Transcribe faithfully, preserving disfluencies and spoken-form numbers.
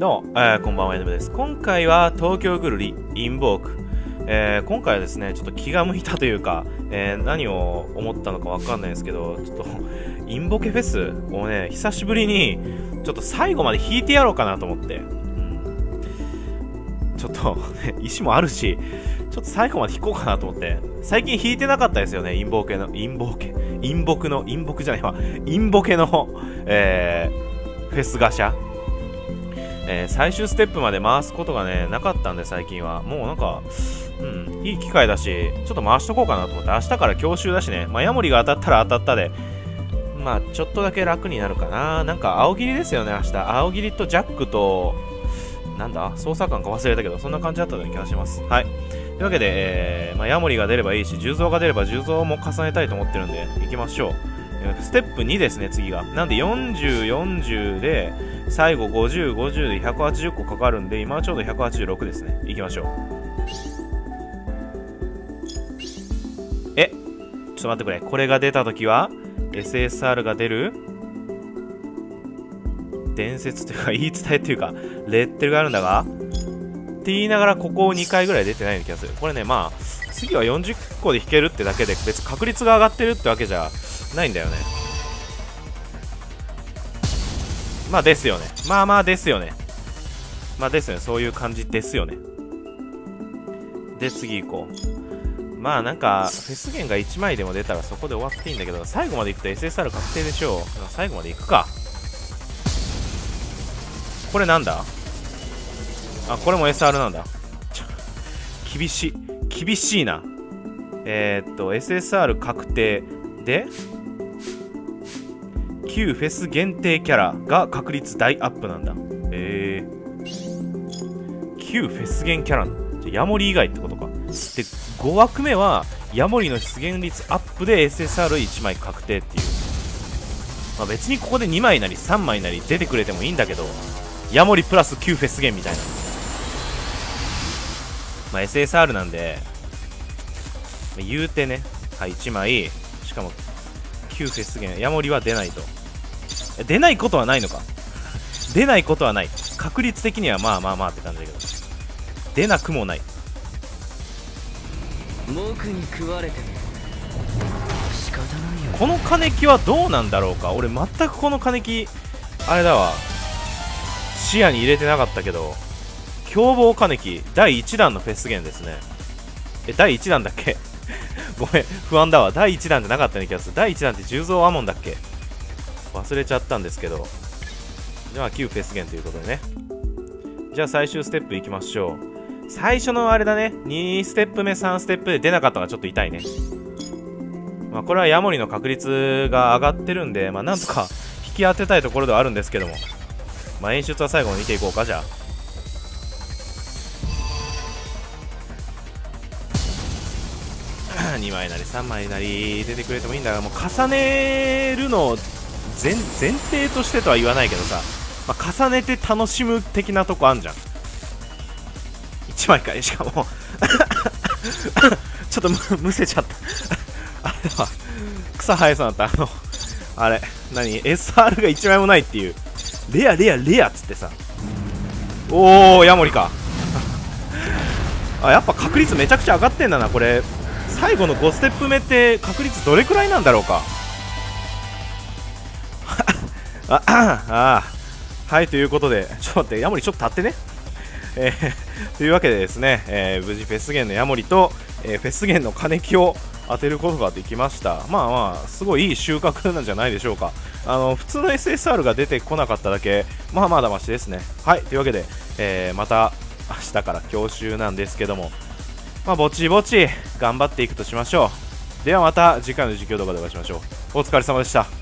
どうも、えー、こんばんは、エヌブです。今回は東京ぐるりインボーク。えー、今回はですね、ちょっと気が向いたというか、えー、何を思ったのかわかんないですけど、ちょっと、インボケフェスをね、久しぶりに、ちょっと最後まで弾いてやろうかなと思って。うん、ちょっと、石もあるし、ちょっと最後まで弾こうかなと思って。最近弾いてなかったですよね、インボケの、インボケ、インボクの、インボクじゃないわ、インボケの、えー、フェスガシャ。えー、最終ステップまで回すことがね、なかったんで最近は。もうなんか、うん、いい機会だし、ちょっと回しとこうかなと思って、明日から教習だしね、まあ、ヤモリが当たったら当たったで、まあ、ちょっとだけ楽になるかな。なんか、青切りですよね、明日。青切りとジャックと、なんだ操作感か忘れたけど、そんな感じだったような気がします。はい。というわけで、えー、まあ、ヤモリが出ればいいし、重蔵が出れば重蔵も重ねたいと思ってるんで、行きましょう。ステップにですね、次が。なんでよんじゅう、よんじゅうで、最後ごじゅう、ごじゅうでひゃくはちじゅっこかかるんで、今はちょうどひゃくはちじゅうろくですね。行きましょう。え、ちょっと待ってくれ。これが出たときは、エスエスアール が出る伝説というか、言い伝えというか、レッテルがあるんだがって言いながら、ここにかいぐらい出てないような気がする。これね、まあ、次はよんじゅっこで弾けるってだけで、別に確率が上がってるってわけじゃないんだよね。まあですよね。まあまあですよね。まあですよね。そういう感じですよね。で、次行こう。まあなんか、フェス弦がいちまいでも出たらそこで終わっていいんだけど、最後まで行くと エスエスアール 確定でしょう。最後まで行くか。これなんだ？あ、これも エスアール なんだ。ちょ、厳しい。厳しいな。えー、っと、エスエスアール 確定で、旧フェス限定キャラが確率大アップなんだ。えー、旧フェス限キャラじゃヤモリ以外ってことか。で、ごわくめはヤモリの出現率アップで エスエスアールいちまい確定っていう。まあ、別にここでにまいなりさんまいなり出てくれてもいいんだけど、ヤモリプラス旧フェス限みたいな。まあ、エスエスアール なんで、まあ、言うてね、はい、いちまい、しかも旧フェス限、ヤモリは出ないと。出ないことはないのか。出ないことはない。確率的にはまあまあまあって感じだけど、出なくもない。 僕に食われても仕方ないよ。 この金木はどうなんだろうか。俺全くこの金木あれだわ、視野に入れてなかったけど、凶暴金木だいいちだんのフェス弦ですね。え、だいいちだんだっけごめん、不安だわ。だいいちだんじゃなかったような気がする。だいいちだんって重蔵アモンだっけ、忘れちゃったんですけど。じゃあ旧フェス弦ということでね。じゃあ最終ステップいきましょう。最初のあれだね、にステップ目さんステップで出なかったのがちょっと痛いね。まあこれはヤモリの確率が上がってるんで、まあなんとか引き当てたいところではあるんですけども、まあ演出は最後に見ていこうか。じゃあにまいなりさんまいなり出てくれてもいいんだが、もう重ねるの前, 前提としてとは言わないけどさ、まあ、重ねて楽しむ的なとこあんじゃん。いちまいかい、しかもちょっと む, むせちゃったあれは草生えそうになった。あのあれ何 エスアール がいちまいもないっていう、レアレアレアっつってさ。おおヤモリかあ、やっぱ確率めちゃくちゃ上がってんだな。これ最後のごステップ目って確率どれくらいなんだろうかああ、はい、ということで、ちょっと待って、ヤモリちょっと立ってね。えー、というわけでですね、えー、無事フェス弦のヤモリと、えー、フェス弦の金木を当てることができました。まあまあ、すごいいい収穫なんじゃないでしょうか。あの、普通の エスエスアール が出てこなかっただけ、まあまだましですね。はい、というわけで、えー、また明日から教習なんですけども、まあ、ぼちぼち頑張っていくとしましょう。ではまた次回の実況動画でお会いしましょう。お疲れ様でした。